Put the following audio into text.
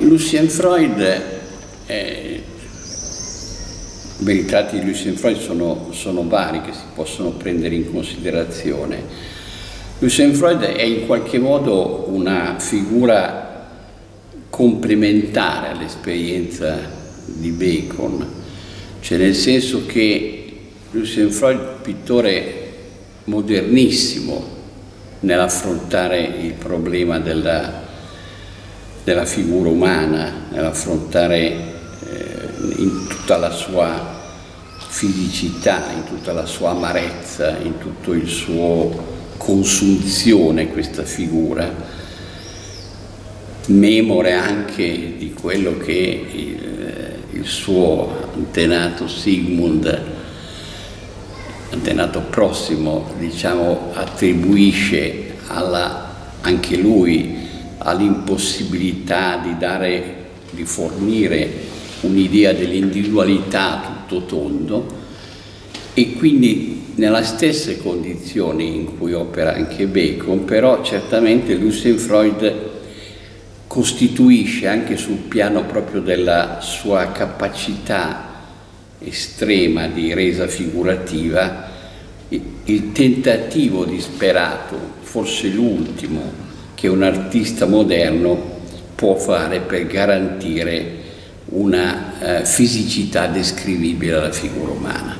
Lucien Freud, i ritratti di Lucien Freud sono vari che si possono prendere in considerazione. Lucien Freud è in qualche modo una figura complementare all'esperienza di Bacon, cioè nel senso che Lucien Freud, pittore modernissimo nell'affrontare il problema della figura umana, nell'affrontare in tutta la sua fisicità, in tutta la sua amarezza, in tutto il suo consunzione questa figura, memore anche di quello che il suo antenato Sigmund, antenato prossimo, diciamo, attribuisce anche lui all'impossibilità di fornire un'idea dell'individualità a tutto tondo, e quindi nelle stesse condizioni in cui opera anche Bacon, però certamente Lucien Freud costituisce, anche sul piano proprio della sua capacità estrema di resa figurativa, il tentativo disperato, forse l'ultimo, che un artista moderno può fare per garantire una fisicità descrivibile alla figura umana.